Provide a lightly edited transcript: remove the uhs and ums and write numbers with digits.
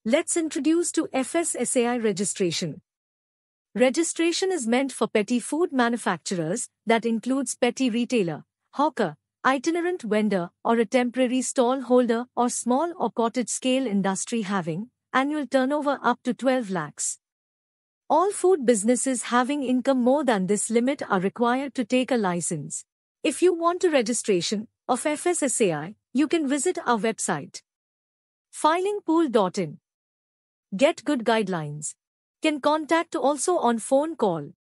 Let's introduce to FSSAI registration. Registration is meant for petty food manufacturers, that includes petty retailer, hawker, itinerant vendor or a temporary stall holder or small or cottage-scale industry having annual turnover up to 12 lakhs. All food businesses having income more than this limit are required to take a license. If you want a registration of FSSAI, you can visit our website filingpool.in. Get good guidelines. Can contact also on phone call